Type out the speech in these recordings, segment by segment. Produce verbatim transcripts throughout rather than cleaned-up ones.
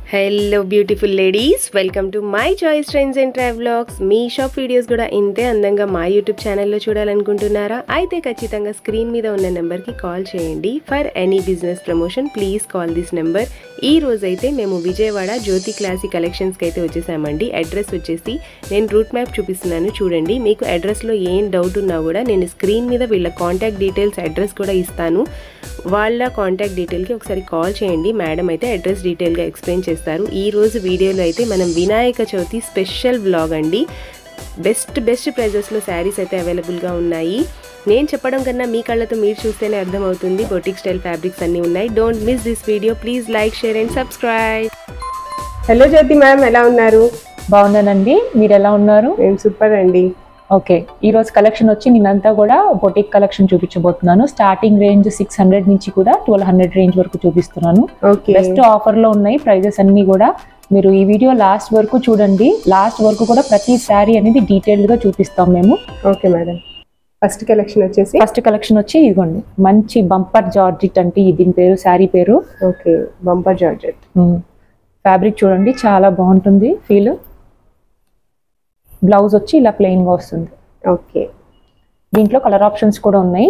Hello beautiful ladies, welcome to my choice trends and travelogues. మీ shop videos కూడా ఇంతే అందంగా మా యూట్యూబ్ ఛానల్లో చూడాలనుకుంటున్నారా? అయితే ఖచ్చితంగా స్క్రీన్ మీద ఉన్న నెంబర్కి కాల్ చేయండి. For any business promotion please call this number. ఈ రోజైతే మేము విజయవాడ జ్యోతి క్లాసిక్ కలెక్షన్స్కి అయితే వచ్చేసామండి. అడ్రస్ వచ్చేసి నేను రూట్ మ్యాప్ చూపిస్తున్నాను చూడండి. మీకు అడ్రస్లో ఏం డౌట్ ఉన్నా కూడా నేను స్క్రీన్ మీద వీళ్ళ కాంటాక్ట్ డీటెయిల్స్ అడ్రస్ కూడా ఇస్తాను. వాళ్ళ కాంటాక్ట్ డీటెయిల్కి ఒకసారి కాల్ చేయండి. మేడం అయితే అడ్రస్ డీటెయిల్గా ఎక్స్ప్లెయిన్ చేస్తారు. ఈరోజు వీడియోలో అయితే మనం వినాయక చవితి స్పెషల్ వ్లాగ్ అండి. బెస్ట్ బెస్ట్ ప్రైజెస్లో శారీస్ అయితే అవైలబుల్గా ఉన్నాయి. నేను చెప్పడం కన్నా మీ కళ్ళతో మీరు చూస్తేనే అర్థమవుతుంది. బొటిక్ స్టైల్ ఫ్యాబ్రిక్స్ అన్నీ ఉన్నాయి. Don't miss this video. Please like, share and subscribe. Hello Jyothi ma'am, ఎలా ఉన్నారు? బాగున్నానండి, మీరు ఎలా ఉన్నారు? మేము సూపర్ అండి. ఓకే, ఈ రోజు కలెక్షన్ వచ్చి నేనంతా కూడా బొటిక్ కలెక్షన్ చూపించబోతున్నాను. స్టార్టింగ్ రేంజ్ సిక్స్ హండ్రెడ్ నుంచి కూడా ట్వెల్వ్ హండ్రెడ్ రేంజ్ వరకు చూపిస్తున్నాను. బెస్ట్ ఆఫర్ లో ఉన్నాయి ప్రైజెస్ అన్ని కూడా. మీరు ఈ వీడియో లాస్ట్ వరకు చూడండి. లాస్ట్ వరకు కూడా ప్రతి శారీ అనేది డీటెయిల్డ్ గా చూపిస్తాం మేము. Okay madam. ఫస్ట్ కలెక్షన్ వచ్చేసి ఫస్ట్ కలెక్షన్ వచ్చి ఇదిగోండి, మంచి బంపర్ జార్జెట్ అంటే దీని పేరు, శారీ పేరు. Okay, bumper georgette. ఫ్యాబ్రిక్ చూడండి, చాలా బాగుంటుంది ఫీల్. బ్లౌజ్ వచ్చి ఇలా ప్లెయిన్ గా వస్తుంది. ఓకే, దీంట్లో కలర్ ఆప్షన్స్ కూడా ఉన్నాయి.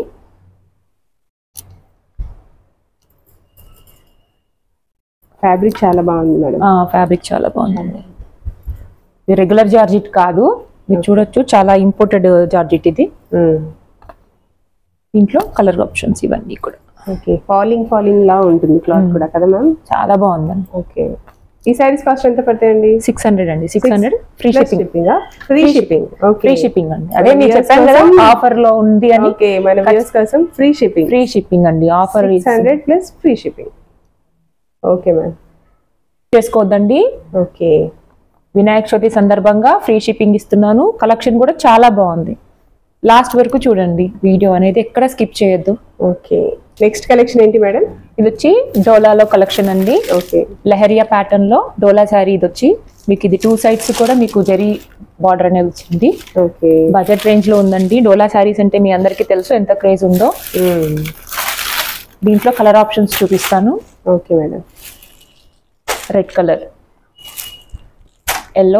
ఫ్యాబ్రిక్ చాలా బాగుంది మేడం. ఫ్యాబ్రిక్ చాలా బాగుందండి. ఇది రెగ్యులర్ జార్జెట్ కాదు, మీరు చూడొచ్చు, చాలా ఇంపోర్టెడ్ జార్జెట్ ఇది. దీంట్లో కలర్ ఆప్షన్స్ ఇవన్నీ కూడా. ఓకే, ఫాలింగ్ ఫాలింగ్ లా ఉంటుంది క్లాత్ కూడా కదా మ్యామ్? చాలా బాగుందండి. ఓకే, ఈ సారీస్ కాస్ట్ ఎంత పడతాయండి? సిక్స్ హండ్రెడ్ అండి. Six hundred free shipping. Free shipping. Free shipping అండి. అదే నేను చెప్పాను కదా ఆఫర్ లో ఉంది అని. ఓకే, మన వ్యూవర్స్ కోసం ఫ్రీ షిప్పింగ్. ఫ్రీ షిప్పింగ్ అండి. Offer six hundred plus free shipping. Okay ma'am, చేసుకోవద్దండి. ఓకే, వినాయక చవితి సందర్భంగా ఫ్రీ షిప్పింగ్ ఇస్తున్నాను. కలెక్షన్ కూడా చాలా బాగుంది. లాస్ట్ వరకు చూడండి వీడియో అనేది, ఎక్కడ స్కిప్ చేయొద్దు. ఓకే, నెక్స్ట్ కలెక్షన్ ఏంటి మేడం? ఇది వచ్చి డోలాలో కలెక్షన్ అండి. ఓకే, లెహరియా ప్యాటర్న్ లో డోలా శారీ. ఇది వచ్చి మీకు ఇది టూ సైడ్స్ కూడా మీకు జరీ బార్డర్ అనేది వచ్చింది. ఓకే, బడ్జెట్ రేంజ్ లో ఉందండి. డోలా శారీస్ అంటే మీ అందరికీ తెలుసు ఎంత క్రేజ్ ఉందో. దీంట్లో కలర్ ఆప్షన్స్ చూపిస్తాను. Okay madam. Red colour, yellow,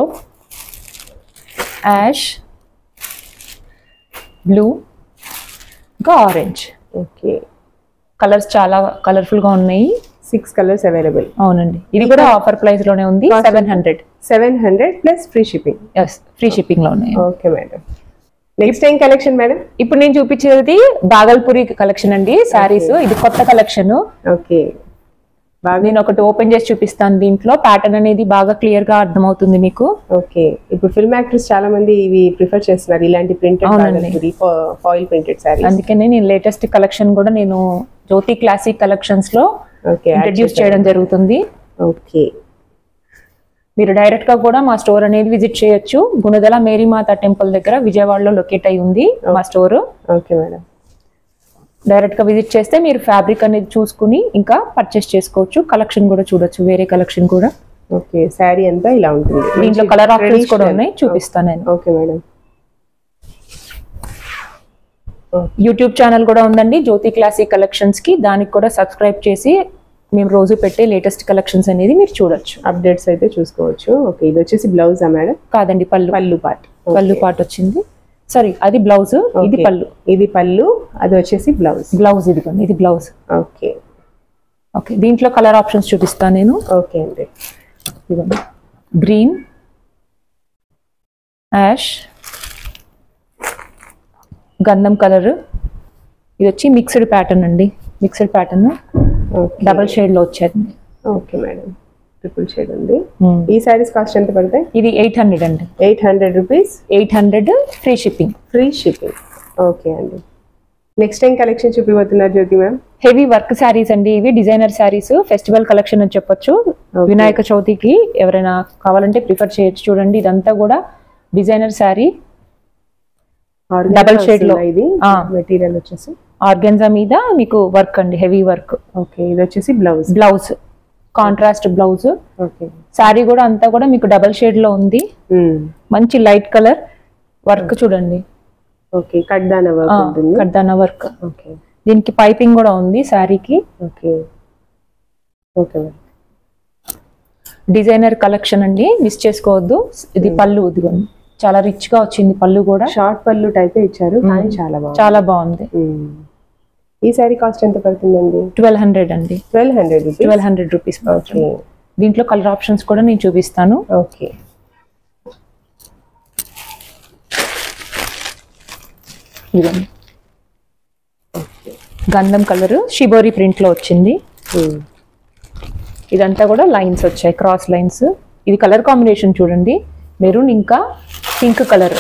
ash, blue, ఇంకా ఆరెంజ్. ఓకే, కలర్స్ చాలా కలర్ఫుల్ గా ఉన్నాయి. Six colours available. అవునండి, ఇది కూడా ఆఫర్ ప్రైస్ లోనే ఉంది. Seven hundred seven hundred plus free shipping. Yes, free shipping లో ఉన్నాయి. Okay madam. నెక్స్ట్ ఏం కలెక్షన్ మేడం? ఇప్పుడు నేను చూపించేది బాగల్పూరి కలెక్షన్ అండి. శారీస్ ఇది కొత్త కలెక్షన్. ఓకే, నేను ఒకటి ఓపెన్ చేసి చూపిస్తాను. దీంట్లో ప్యాటర్న్ అనేది బాగా క్లియర్ గా అర్థమవుతుంది మీకు. ఓకే, ఇప్పుడు ఫిల్మ్ యాక్టర్స్ చాలా మంది ఇవి ప్రిఫర్ చేస్తున్నారు, ఇలాంటి ప్రింటెడ్ ఫాయిల్ ప్రింటెడ్ సారీస్. అందుకనే నేను లేటెస్ట్ కలెక్షన్ కూడా నేను జ్యోతి క్లాసిక్ కలెక్షన్స్ లో ఇంట్రడ్యూస్ చేయడం జరుగుతుంది. ఓకే, మీరు డైరెక్ట్ గా కూడా మా స్టోర్ అనేది విజిట్ చేయొచ్చు. గుణదల మేరీమాత టెంపుల్ దగ్గర విజయవాడలో లొకేట్ అయి ఉంది మా స్టోర్. ఓకే మేడం, డైరెక్ట్ గా విజిట్ చేస్తే మీరు ఫ్యాబ్రిక్ అనేది చూసుకుని ఇంకా పర్చేస్ చేసుకోవచ్చు. కలెక్షన్ కూడా చూడొచ్చు, వేరే కలెక్షన్ కూడా. ఓకే, శారీ అంతా ఇలా ఉంటుంది. దీంట్లో కలర్ ఆప్షన్స్ కూడా ఉన్నాయి, చూపిస్తాను నేను. Okay madam. యూట్యూబ్ ఛానల్ కూడా ఉందండి జ్యోతి క్లాసిక్ కలెక్షన్స్ కి. దానికి కూడా సబ్స్క్రైబ్ చేసి మేము రోజు పెట్టే లేటెస్ట్ కలెక్షన్స్ అనేది మీరు చూడొచ్చు, అప్డేట్స్ అయితే చూసుకోవచ్చు. ఓకే, ఇది వచ్చేసి బ్లౌజ్ మేడం? కాదండి, పళ్ళు. పళ్ళు పార్ట్. పళ్ళు పార్ట్ వచ్చింది. సారీ, అది బ్లౌజ్, ఇది పళ్ళు. ఇది పళ్ళు, అది వచ్చేసి బ్లౌజ్. బ్లౌజ్ ఇదిగోండి, ఇది బ్లౌజ్. ఓకే, ఓకే, దీంట్లో కలర్ ఆప్షన్స్ చూపిస్తాను నేను. ఓకే అండి. ఇదిగోండి, గ్రీన్, యాష్, గంధం కలర్. ఇది వచ్చి మిక్స్డ్ ప్యాటర్న్ అండి. మిక్స్డ్ ప్యాటర్న్ డబల్ షేడ్ లో వచ్చేది. ఓకే మేడం, ట్రిపుల్ షేడ్ ఉంది. ఈ సారీస్ కాస్ట్ ఎంత పడతాయి? ఇది ఎయిట్ హండ్రెడ్ అండి. Eight hundred rupees. Eight hundred free shipping. Free shipping. Okay అండి. నెక్స్ట్ టైం కలెక్షన్ చూపిపోతున్నారు Jyothi ma'am? Heavy work saris అండి ఇవి, డిజైనర్ శారీస్. ఫెస్టివల్ కలెక్షన్ అని చెప్పొచ్చు. వినాయక చవితికి ఎవరైనా కావాలంటే ప్రిఫర్ చేయొచ్చు. చూడండి, ఇదంతా కూడా డిజైనర్ శారీ, డబల్ షేడ్ లో. ఇది మెటీరియల్ వచ్చేసి ఆర్గెన్జా మీద మీకు వర్క్ అండి, హెవీ వర్క్. ఓకే, ఇది వచ్చేసి blouse. Blouse contrast blouse. Okay, sari కూడా అంతా కూడా మీకు డబల్ షేడ్ లో ఉంది. మంచి లైట్ కలర్ వర్క్ చూడండి. ఓకే, కడ్దానా వర్క్ ఉంటుంది. కడ్దానా వర్క్. ఓకే, దీనికి పైపింగ్ కూడా ఉంది శారీకి. Okay, okay. డిజైనర్ కలెక్షన్ అండి, మిస్ చేసుకోవద్దు. ఇది పళ్ళు, ఇదిగోండి చాలా రిచ్ గా వచ్చింది పళ్ళు కూడా. షార్ట్ పళ్ళు టైప్ ఇచ్చారు కానీ చాలా బాగుంది, చాలా బాగుంది. ఈ సారీ కాస్ట్ ఎంత పడుతుందండి? ట్వెల్వ్ హండ్రెడ్ అండి. Twelve hundred twelve hundred rupees. దీంట్లో కలర్ ఆప్షన్స్ కూడా నేను చూపిస్తాను. ఓకే, ఇదండి గంధం కలర్ షిబోరి ప్రింట్ లో వచ్చింది. ఇదంతా కూడా లైన్స్ వచ్చాయి, క్రాస్ లైన్స్. ఇది కలర్ కాంబినేషన్ చూడండి, మెరూన్ ఇంకా పింక్ కలర్.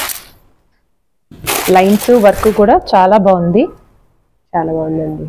లైన్స్ వర్క్ కూడా చాలా బాగుంది, చాలా బాగుందండి.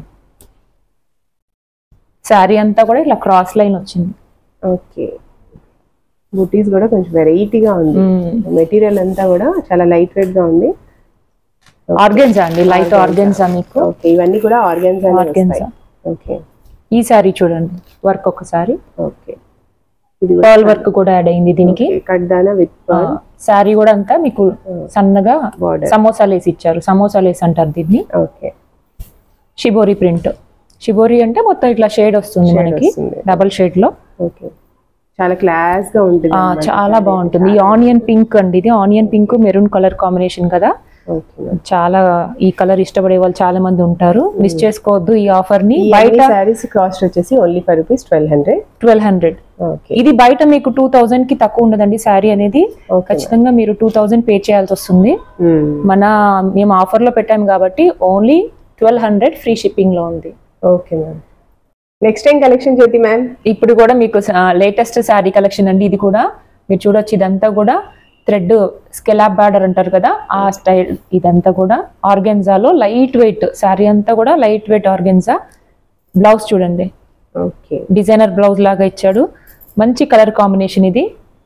శారీ అంతా కూడా ఇట్లా క్రాస్ లైన్ వచ్చింది. ఓకే, బుటీస్ కూడా కొంచెం వెరైటీగా ఉంది. మెటీరియల్ అంతా కూడా చాలా లైట్ వెయిట్ గా ఉంది. ఆర్గెన్జా అండి, లైట్ ఆర్గెన్జా మీకు. ఓకే, ఇవన్నీ కూడా ఆర్గెన్జా. ఆర్గెన్జా. ఓకే, ఈ సారీ చూడండి వర్క్ ఒకసారి. ఓకే, ఇది పర్ల్ వర్క్ కూడా యాడ్ అయింది దీనికి. కడ్దానా విత్ పర్ల్. సారీ కూడా అంతా మీకు సన్నగా సమోసా లేస్ ఇచ్చారు, సమోసా లేస్ అంటారు దీన్ని. Okay, shibori print. షిబోరి అంటే మొత్తం ఇట్లా షేడ్ వస్తుంది మనకి, డబల్ షేడ్ లో. ఓకే, చాలా క్లాస్ గా ఉంటుంది, చాలా బాగుంటుంది. ఈ ఆనియన్ పింక్ అండి, ఇది onion pink maroon colour combination కదా. చాలా ఈ కలర్ ఇష్టపడే వాళ్ళు చాలా మంది ఉంటారు, మిస్ చేసుకోవద్దు ఈ ఆఫర్ ని. బయట సారీస్ కాస్ట్ వచ్చేసి only for rupees twelve hundred twelve hundred ఇది బయట మీకు టూ థౌసండ్ కి తక్కువ ఉండదండి శారీ అనేది. ఖచ్చితంగా మీరు టూ థౌసండ్ పే చేయాల్సి వస్తుంది. మన మేము ఆఫర్ లో పెట్టాము కాబట్టి only twelve hundred free shipping లో ఉంది. Okay ma'am, next time collection చేతి మ్యామ్. ఇప్పుడు కూడా మీకు లేటెస్ట్ శారీ కలెక్షన్ అండి. ఇది కూడా మీరు చూడొచ్చు, ఇదంతా కూడా థ్రెడ్ స్కెలాప్ బార్డర్ అంటారు కదా, ఆ స్టైల్. ఇదంతా కూడా ఆర్గెన్జాలో లైట్ వెయిట్ శారీ అంతా కూడా లైట్ వెయిట్ ఆర్గెన్జా. బ్లౌజ్ చూడండి, ఓకే, డిజైనర్ బ్లౌజ్ లాగా ఇచ్చాడు. మంచి కలర్ కాంబినేషన్ ఇది.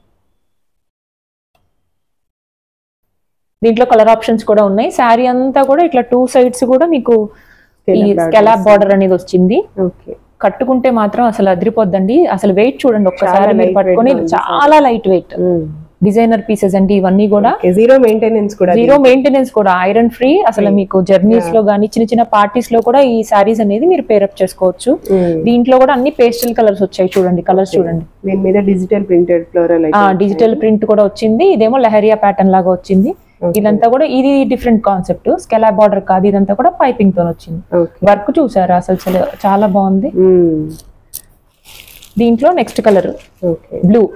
దీంట్లో కలర్ ఆప్షన్స్ కూడా ఉన్నాయి. శారీ అంతా కూడా ఇట్లా టూ సైడ్స్ కూడా మీకు ఈ స్కెలాప్ బార్డర్ అనేది వచ్చింది. కట్టుకుంటే మాత్రం అసలు అదిరిపోద్దండి. అసలు వెయిట్ చూడండి ఒక్కసారి మీరు పట్టుకొని, చాలా లైట్ వెయిట్ డిజైనర్ పీసెస్ అండి ఇవన్నీ కూడా. జీరో మెయింటెనెన్స్ కూడా, జీరో మెయింటెనెన్స్ కూడా, ఐరన్ ఫ్రీ. అసలు మీకు జర్నీస్ లో గానీ చిన్న చిన్న పార్టీస్ లో కూడా ఈ సారీస్ అనేది మీరు పేరప్ చేసుకోవచ్చు. దీంట్లో కూడా అన్ని పేస్టల్ కలర్స్ వచ్చాయి చూడండి, కలర్స్ చూడండి. దీని మీద digital printed floral, digital print కూడా వచ్చింది. ఇదేమో లెహరియా ప్యాటర్న్ లాగా వచ్చింది. ఇదంతా కూడా ఇది డిఫరెంట్ కాన్సెప్ట్, స్కెలాప్ బార్డర్ కాదు, ఇదంతా కూడా పైపింగ్ తో వచ్చింది. వర్క్ చూసారా అసలు చాలా బాగుంది. దీంట్లో నెక్స్ట్ కలర్ బ్లూ,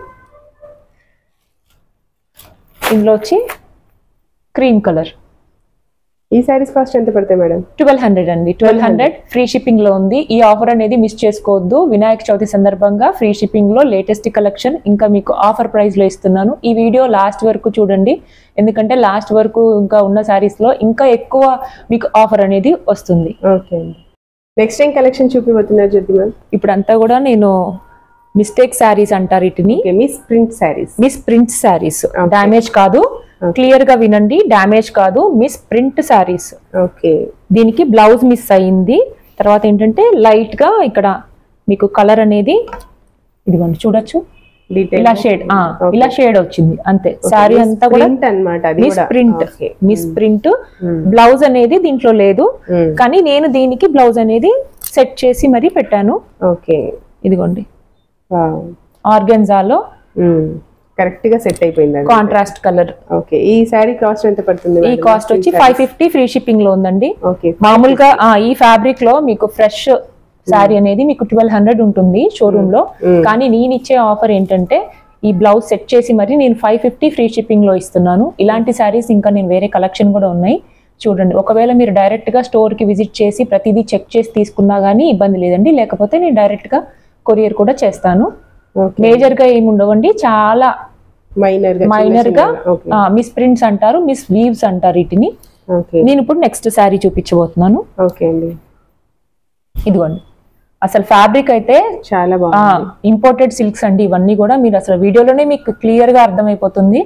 ఇందులో వచ్చి క్రీమ్ కలర్. ఈ సారీస్ కాస్ట్ ఎంత పడతాయి మేడం? ట్వెల్వ్ హండ్రెడ్ అండి. ట్వెల్వ్ హండ్రెడ్ ఫ్రీ షిప్పింగ్ లో ఉంది. ఈ ఆఫర్ అనేది మిస్ చేసుకోవద్దు. వినాయక చవితి సందర్భంగా ఫ్రీ షిప్పింగ్ లో లేటెస్ట్ కలెక్షన్ ఇంకా మీకు ఆఫర్ ప్రైస్ లో ఇస్తున్నాను. ఈ వీడియో లాస్ట్ వరకు చూడండి, ఎందుకంటే లాస్ట్ వరకు ఇంకా ఉన్న సారీస్ లో ఇంకా ఎక్కువ మీకు ఆఫర్ అనేది వస్తుంది. ఓకే అండి, నెక్స్ట్ టైం కలెక్షన్ చూపిపోతున్నారు జ్యోతి మ్యామ్. ఇప్పుడు అంతా కూడా నేను మిస్టేక్ శారీస్ అంటారు వీటిని, miss print saris. Miss print saris, damage కాదు, క్లియర్ గా వినండి, డామేజ్ కాదు, మిస్ ప్రింట్ శారీస్. ఓకే, దీనికి బ్లౌజ్ మిస్ అయింది. తర్వాత ఏంటంటే లైట్ గా ఇక్కడ మీకు కలర్ అనేది ఇదిగోండి చూడొచ్చు, ఇలా షేడ్ ఇలా షేడ్ వచ్చింది అంతే. శారీ అంతా కూడా miss print, miss print. Blouse అనేది దీంట్లో లేదు, కానీ నేను దీనికి బ్లౌజ్ అనేది సెట్ చేసి మరీ పెట్టాను. ఓకే, ఇదిగోండి ఆర్గెన్జాలో కరెక్ట్ గా సెట్ అయిపోయింది, కాంట్రాస్ట్ కలర్. ఓకే, ఈ సారీ కాస్ట్ ఎంత పడుతుంది? ఈ కాస్ట్ వచ్చి ఫైవ్ ఫిఫ్టీ ఫ్రీ షిప్పింగ్ లో ఉందండి. ఓకే, మామూలుగా ఈ ఫ్యాబ్రిక్ లో మీకు ఫ్రెష్ శారీ అనేది మీకు ట్వెల్వ్ హండ్రెడ్ ఉంటుంది షోరూమ్ లో, కానీ నేను ఇచ్చే ఆఫర్ ఏంటంటే ఈ బ్లౌజ్ సెట్ చేసి మరి నేను ఫైవ్ ఫిఫ్టీ ఫ్రీ షిప్పింగ్ లో ఇస్తున్నాను. ఇలాంటి శారీస్ ఇంకా నేను వేరే కలెక్షన్ కూడా ఉన్నాయి చూడండి. ఒకవేళ మీరు డైరెక్ట్ గా స్టోర్ కి విజిట్ చేసి ప్రతిదీ చెక్ చేసి తీసుకున్నా గానీ ఇబ్బంది లేదండి, లేకపోతే నేను డైరెక్ట్ గా కొరియర్ కూడా చేస్తాను. మేజర్ గా ఏమి ఉండవండి, చాలా మైనర్ మైనర్ గా మిస్ ప్రింట్స్ అంటారు, మిస్ వీవ్స్ అంటారు వీటిని. నేను ఇప్పుడు నెక్స్ట్ శారీ చూపించబోతున్నాను. ఓకే అండి, ఇదిగోండి అసలు ఫ్యాబ్రిక్ అయితే చాలా బాగుంది. ఇంపోర్టెడ్ సిల్క్స్ అండి ఇవన్నీ కూడా. మీరు అసలు వీడియోలోనే మీకు క్లియర్ గా అర్థమైపోతుంది.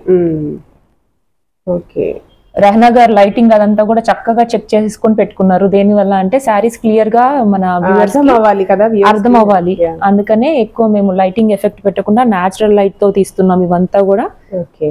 ఓకే, రెహనా గారు లైటింగ్ అదంతా కూడా చక్కగా చెక్ చేసుకొని పెట్టుకున్నారు. దేని వల్ల అంటే శారీస్ క్లియర్ గా మన అర్థం అవ్వాలి కదా, అర్థం అవ్వాలి. అందుకనే ఎక్కువ మేము లైటింగ్ ఎఫెక్ట్ పెట్టకుండా న్యాచురల్ లైట్ తో తీస్తున్నాం ఇవంతా కూడా. ఓకే,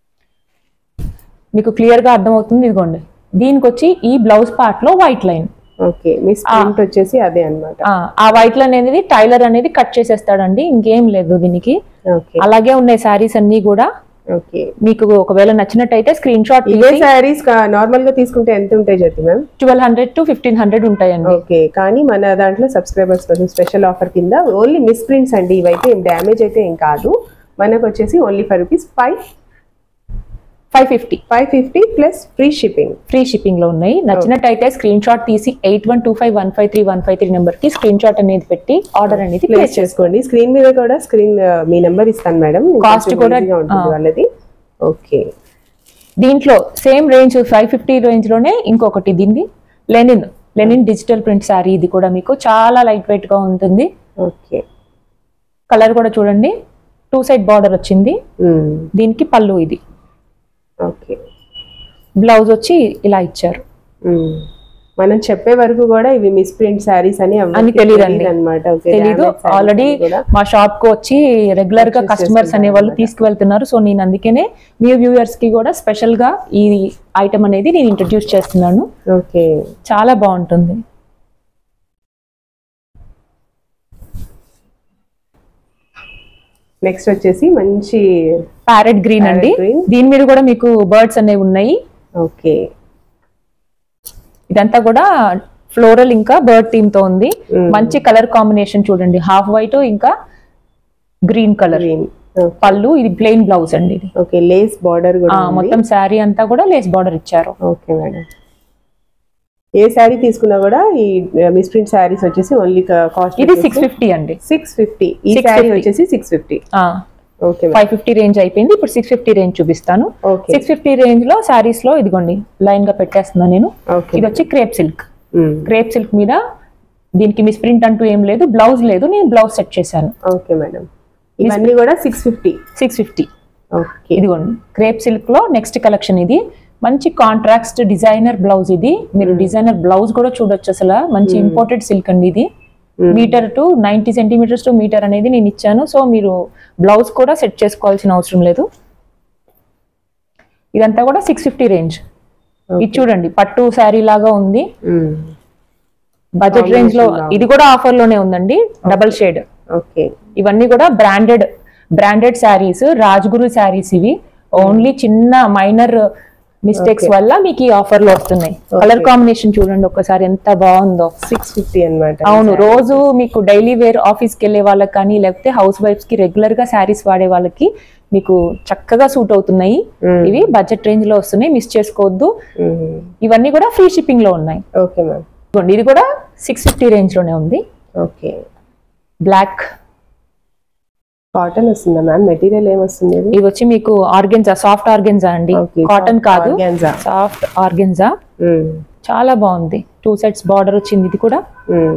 మీకు క్లియర్ గా అర్థం అవుతుంది. ఇదిగోండి దీనికి వచ్చి ఈ బ్లౌజ్ పార్ట్ లో white line, okay miss print వచ్చేసి అదే అన్నమాట. ఆ వైట్ లైన్ అనేది టైలర్ అనేది కట్ చేసేస్తాడండి, ఇంకేం లేదు దీనికి. అలాగే ఉన్నాయి సారీస్ అన్ని కూడా. ఓకే మీకు ఒకవేళ నచ్చినట్టయితే స్క్రీన్ షాట్. ఇవే సారీస్ నార్మల్ గా తీసుకుంటే ఎంత ఉంటాయి Jyothi ma'am? Twelve hundred to fifteen hundred ఉంటాయండి. ఓకే కానీ మన దాంట్లో సబ్స్క్రైబర్స్ కోసం స్పెషల్ ఆఫర్ కింద ఓన్లీ మిస్ ప్రింట్స్ అండి, ఇవైతే ఏం డ్యామేజ్ అయితే ఏం కాదు. మనకు వచ్చేసి only five rupees five five fifty five fifty plus free shipping. Free shipping లో ఉన్నాయి. నచ్చినట్టయితే స్క్రీన్ షాట్ తీసి eight one two five one five three one five three number కి స్క్రీన్ షాట్ అనేది పెట్టి ఆర్డర్ అనేది ప్లేస్ చేసుకోండి. స్క్రీన్ మీద కూడా స్క్రీన్ మీ నెంబర్ ఇస్తాను మేడం, కాస్ట్ కూడా ఉంటుంది వాళ్ళది. ఓకే దీంట్లో same range five fifty range లోనే ఇంకొకటి దీన్ని linen linen digital print sari. ఇది కూడా మీకు చాలా లైట్ వెయిట్ గా ఉంటుంది. ఓకే కలర్ కూడా చూడండి, టూ సైడ్ బార్డర్ వచ్చింది. దీనికి పళ్ళు ఇది. ఓకే బ్లౌజ్ వచ్చి ఇలా ఇచ్చారు. మనం చెప్పే వరకు కూడా ఇవి మిస్ ప్రింట్ శారీస్ అని అని తెలియదండి అనమాట. తెలీదు. ఆల్రెడీ మా షాప్ కు వచ్చి రెగ్యులర్ గా కస్టమర్స్ అనే వాళ్ళు తీసుకువెళ్తున్నారు. సో నేను అందుకనే మీ వ్యూయర్స్ కి కూడా స్పెషల్ గా ఈ ఐటమ్ అనేది నేను ఇంట్రడ్యూస్ చేస్తున్నాను. ఓకే చాలా బాగుంటుంది. నెక్స్ట్ వచ్చేసి మంచి ప్యారెట్ గ్రీన్ అండి. దీని మీద కూడా మీకు బర్డ్స్ అనేవి ఉన్నాయి. ఓకే ఇదంతా కూడా ఫ్లోరల్ ఇంకా బర్డ్ థీమ్ తో ఉంది. మంచి కలర్ కాంబినేషన్ చూడండి, హాఫ్ వైట్ ఇంకా గ్రీన్ కలర్. పళ్ళు ఇది ప్లెయిన్ బ్లౌజ్ అండి. ఇది ఓకే లేస్ బార్డర్ కూడా మొత్తం శారీ అంతా కూడా లేస్ బార్డర్ ఇచ్చారు. ఓకే మేడం ఏ శారీ తీసుకున్నా కూడా ఈ మిస్ ప్రింట్ శారీస్ వచ్చేసి ఓన్లీ కాస్ట్ ఇది సిక్స్ ఫిఫ్టీ అండి. సిక్స్ ఫిఫ్టీ ఈ శారీ వచ్చేసి six fifty. Okay five fifty range అయిపోయింది, ఇప్పుడు సిక్స్ ఫిఫ్టీ రేంజ్ చూపిస్తాను. సిక్స్ ఫిఫ్టీ రేంజ్ లో శారీస్ లో ఇదిగోండి లైన్ గా పెట్టేస్తున్నా నేను. ఇది వచ్చి క్రేప్ సిల్క్. క్రేప్ సిల్క్ మీద దీనికి మిస్ ప్రింట్ అంటూ ఏం లేదు, బ్లౌజ్ లేదు, నేను బ్లౌజ్ సెట్ చేశాను. ఓకే మేడం ఇవన్నీ కూడా six fifty six fifty okay ఇదిగోండి క్రేప్ సిల్క్ లో నెక్స్ట్ కలెక్షన్. ఇది మంచి కాంట్రాక్ట్ డిజైనర్ బ్లౌజ్. ఇది మీరు డిజైనర్ బ్లౌజ్ కూడా చూడొచ్చు. అసలు మంచి ఇంపోర్టెడ్ సిల్క్ అండి. ఇది metre to ninety centimetres to metre అనేది నేను ఇచ్చాను. సో మీరు బ్లౌజ్ కూడా సెట్ చేసుకోవాల్సిన అవసరం లేదు. ఇదంతా కూడా సిక్స్ ఫిఫ్టీ రేంజ్. ఇది చూడండి పట్టు శారీ లాగా ఉంది. బడ్జెట్ రేంజ్ లో ఇది కూడా ఆఫర్ లోనే ఉందండి, డబల్ షేడ్. ఓకే ఇవన్నీ కూడా బ్రాండెడ్ బ్రాండెడ్ శారీస్, రాజ్గురు శారీస్. ఇవి ఓన్లీ చిన్న మైనర్ మిస్టేక్స్ వల్ల మీకు ఈ ఆఫర్ లో వస్తున్నాయి. కలర్ కాంబినేషన్ చూడండి ఒక్కసారి ఎంత బాగుందో. సిక్స్ ఫిఫ్టీ అనమాట. అవును, రోజు మీకు డైలీ వేర్ ఆఫీస్ కి వెళ్ళే వాళ్ళకి కానీ లేకపోతే హౌస్ వైఫ్స్ కి రెగ్యులర్ గా శారీస్ వాడే వాళ్ళకి మీకు చక్కగా సూట్ అవుతున్నాయి. ఇవి బడ్జెట్ రేంజ్ లో వస్తున్నాయి, మిస్ చేసుకోవద్దు. ఇవన్నీ కూడా ఫ్రీ షిప్పింగ్ లో ఉన్నాయి. ఓకే మ్యామ్ ఇది కూడా సిక్స్ ఫిఫ్టీ రేంజ్ లోనే ఉంది. ఓకే బ్లాక్ కాటన్ వస్తుందా మ్యామ్? మెటీరియల్ ఏం వస్తుంది? ఇది వచ్చి మీకు ఆర్గెన్జా, సాఫ్ట్ ఆర్గెన్జా అండి, కాటన్ కాదు, సాఫ్ట్ ఆర్గెన్జా. చాలా బాగుంది. టూ సెట్స్ బార్డర్ వచ్చింది. ఇది కూడా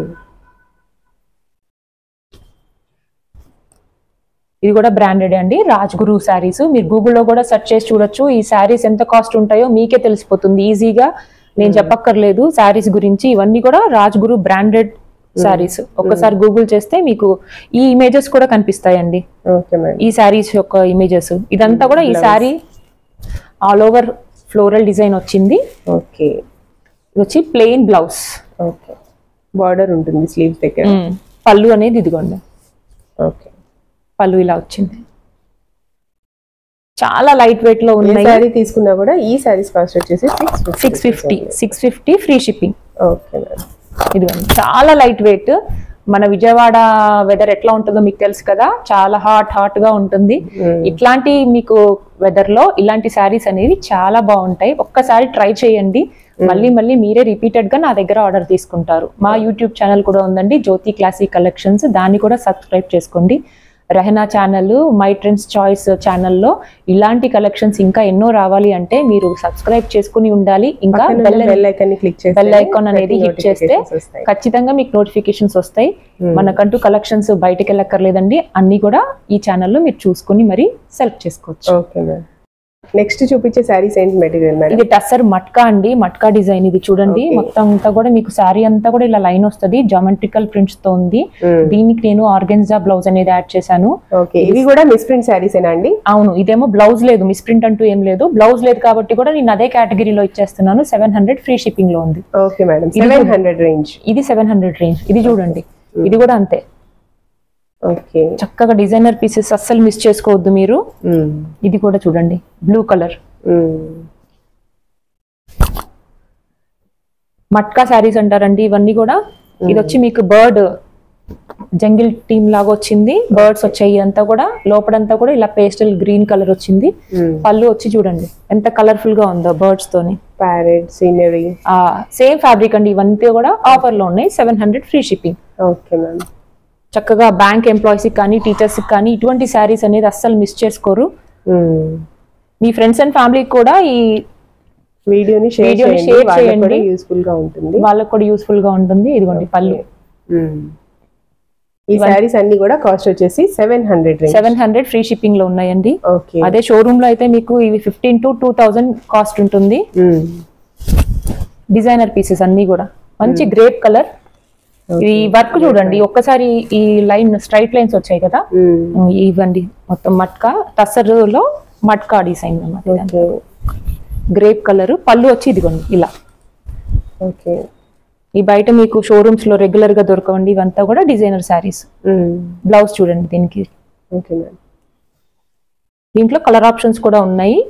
ఇది కూడా బ్రాండెడ్ అండి, రాజ్గురు శారీస్. మీరు గూగుల్లో కూడా సెర్చ్ చేసి చూడొచ్చు. ఈ శారీస్ ఎంత కాస్ట్ ఉంటాయో మీకే తెలిసిపోతుంది ఈజీగా, నేను చెప్పక్కర్లేదు శారీస్ గురించి. ఇవన్నీ కూడా రాజ్గురు బ్రాండెడ్ శారీస్. ఒక్కసారి గూగుల్ చేస్తే మీకు ఈ ఇమేజెస్ కూడా కనిపిస్తాయండి, ఈ శారీస్ యొక్క ఇమేజెస్. ఇదంతా కూడా ఈ sari all over floral design వచ్చింది. ఓకే ఇది వచ్చి ప్లెయిన్ బ్లౌజ్. ఓకే బార్డర్ ఉంటుంది స్లీవ్స్ దగ్గర. పళ్ళు అనేది ఇదిగోండి. ఓకే పళ్ళు ఇలా వచ్చింది. చాలా లైట్ వెయిట్ లో ఉన్నాయి. శారీ తీసుకున్నా కూడా ఈ శారీస్ కాస్ట్ వచ్చేసి six fifty six fifty free shipping. Okay ఇదిగోండి చాలా లైట్ వెయిట్. మన విజయవాడ వెదర్ ఎట్లా ఉంటుందో మీకు తెలుసు కదా, చాలా హాట్ హాట్ గా ఉంటుంది. ఇట్లాంటి మీకు వెదర్ లో ఇలాంటి శారీస్ అనేవి చాలా బాగుంటాయి. ఒక్కసారి ట్రై చేయండి, మళ్ళీ మళ్ళీ మీరే రిపీటెడ్ గా నా దగ్గర ఆర్డర్ తీసుకుంటారు. మా యూట్యూబ్ ఛానల్ కూడా ఉందండి, జ్యోతి క్లాసిక్ కలెక్షన్స్. దాన్ని కూడా సబ్స్క్రైబ్ చేసుకోండి. Rehana channel, my trends choice ఛానల్లో ఇలాంటి కలెక్షన్స్ ఇంకా ఎన్నో రావాలి అంటే మీరు సబ్స్క్రైబ్ చేసుకుని ఉండాలి. ఇంకా బెల్ ఐకాన్ అనేది హిట్ చేస్తే ఖచ్చితంగా మీకు నోటిఫికేషన్స్ వస్తాయి. మనకంటూ కలెక్షన్స్ బయటకు వెళ్ళక్కర్లేదండి, అన్ని కూడా ఈ ఛానల్లో మీరు చూసుకుని మరి సెలెక్ట్ చేసుకోవచ్చు. నెక్స్ట్ చూపించే శారీస్ ఏంటి మెటీరియల్ మేడం? ఇది టస్సర్ మట్కా అండి, మట్కా డిజైన్ ఇది చూడండి. మొత్తం అంతా కూడా మీకు శారీ అంతా కూడా ఇలా లైన్ వస్తుంది, జామెట్రికల్ ప్రింట్స్ తో ఉంది. దీనికి నేను ఆర్గెన్జా బ్లౌజ్ అనేది యాడ్ చేశాను. ఓకే, ఇవి కూడా మిస్ ప్రింట్ శారీస్ ఏనా అండి? అవును, ఇదేమో బ్లౌజ్ లేదు, మిస్ ప్రింట్ అంటూ ఏం లేదు. బ్లౌజ్ లేదు కాబట్టి కూడా నేను అదే కేటగిరీలో ఇచ్చేస్తున్నాను. సెవెన్ హండ్రెడ్ ఫ్రీ షిప్పింగ్ లో ఉంది. Okay madam, seven hundred range. ఇది సెవెన్ హండ్రెడ్ రేంజ్. ఇది చూడండి, ఇది కూడా అంతే. ఓకే, చక్కగా డిజైనర్ పీసెస్ అస్సలు మిస్ చేసుకోవద్దు మీరు. ఇది కూడా చూడండి, బ్లూ కలర్ మట్కా శారీస్ అంటారండి ఇవన్నీ కూడా. ఇది వచ్చి మీకు బర్డ్ జంగిల్ టీమ్ లాగా వచ్చింది, బర్డ్స్ వచ్చాయి అంతా కూడా. లోపలంతా కూడా ఇలా పేస్టల్ గ్రీన్ కలర్ వచ్చింది. పళ్ళు వచ్చి చూడండి ఎంత కలర్ఫుల్ గా ఉందో బర్డ్స్ తోని. ప్యారెట్ సీనరీ సేమ్ ఫ్యాబ్రిక్ అండి. ఇవన్నీ కూడా ఆఫర్ లో ఉన్నాయి, seven hundred free shipping. Okay ma'am, చక్కగా బ్యాంక్ ఎంప్లాయీస్ కానీ టీచర్స్ కానీ ఇటువంటి శారీస్ అనేది అస్సలు మిస్ చేసుకోరు. మీ ఫ్రెండ్స్ అండ్ ఫ్యామిలీకి కూడా ఈ వీడియోని షేర్ చేయండి, యూస్ఫుల్ గా ఉంటుంది, వాళ్ళకి కూడా యూస్ఫుల్ గా ఉంటుంది. ఇదిగోండి పళ్ళు. ఈ శారీస్ అన్ని కూడా కాస్ట్ వచ్చేసి seven hundred seven hundred free shipping లో ఉన్నాయండి. ఓకే, అదే షోరూమ్ లో అయితే మీకు ఇవి fifteen to two thousand cost ఉంటుంది. డిజైనర్ పీసెస్ అన్ని కూడా మంచి గ్రేప్ కలర్. ఈ వర్క్ చూడండి ఒక్కసారి, ఈ లైన్ స్ట్రైట్ లైన్స్ వచ్చాయి కదా, ఇవ్వండి మొత్తం మట్కా టస్సర్ లో మట్కా డిజైన్ అన్నమాట. Grape colour. పళ్ళు వచ్చి ఇదిగోండి ఇలా. ఓకే, ఈ బయట మీకు షోరూమ్స్ లో రెగ్యులర్ గా దొరకవండి, ఇవంతా కూడా డిజైనర్ శారీస్. బ్లౌజ్ చూడండి దీనికి. ఓకే మ్యామ్, దీంట్లో కలర్ ఆప్షన్స్ కూడా ఉన్నాయి.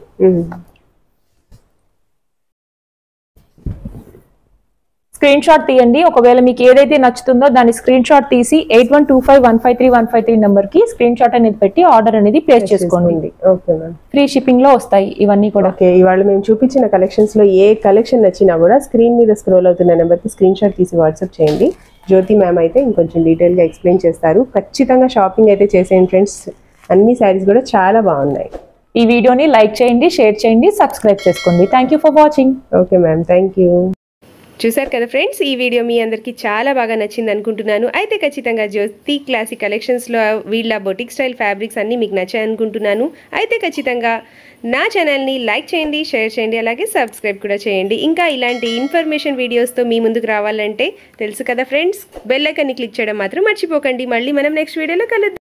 స్క్రీన్ షాట్ తీయండి. ఒకవేళ మీకు ఏదైతే నచ్చుతుందో దాని స్క్రీన్ షాట్ తీసి eight one two five one five three one five three number కి స్క్రీన్ షాట్ అనేది పెట్టి ఆర్డర్ అనేది ప్లేస్ చేసుకోండి. ఓకే మ్యామ్, ఫ్రీ షిప్పింగ్ లో వస్తాయి ఇవన్నీ కూడా. ఓకే, ఇవాళ మేము చూపించిన కలెక్షన్స్ లో ఏ కలెక్షన్ నచ్చినా కూడా స్క్రీన్ మీద స్క్రోల్ అవుతున్న నెంబర్ కి స్క్రీన్ షాట్ తీసి వాట్సాప్ చేయండి. జ్యోతి మ్యామ్ అయితే ఇంకొంచెం డీటెయిల్ గా ఎక్స్ప్లెయిన్ చేస్తారు. ఖచ్చితంగా షాపింగ్ అయితే చేసేయండి ఫ్రెండ్స్, అన్ని శారీస్ కూడా చాలా బాగున్నాయి. ఈ వీడియోని లైక్ చేయండి, షేర్ చేయండి, సబ్స్క్రైబ్ చేసుకోండి. Thank you for watching. Okay ma'am, thank you. చూసారు కదా ఫ్రెండ్స్, ఈ వీడియో మీ అందరికీ చాలా బాగా నచ్చింది అనుకుంటున్నాను. అయితే ఖచ్చితంగా జ్యోతి క్లాసిక్ కలెక్షన్స్లో వీళ్ళ బొటిక్ స్టైల్ ఫ్యాబ్రిక్స్ అన్నీ మీకు నచ్చాయి అనుకుంటున్నాను. అయితే ఖచ్చితంగా నా ఛానల్ని లైక్ చేయండి, షేర్ చేయండి, అలాగే సబ్స్క్రైబ్ కూడా చేయండి. ఇంకా ఇలాంటి ఇన్ఫర్మేషన్ వీడియోస్తో మీ ముందుకు రావాలంటే తెలుసు కదా ఫ్రెండ్స్, బెల్ ఐకాన్ని క్లిక్ చేయడం మాత్రం మర్చిపోకండి. మళ్ళీ మనం నెక్స్ట్ వీడియోలో కలుద్దాం.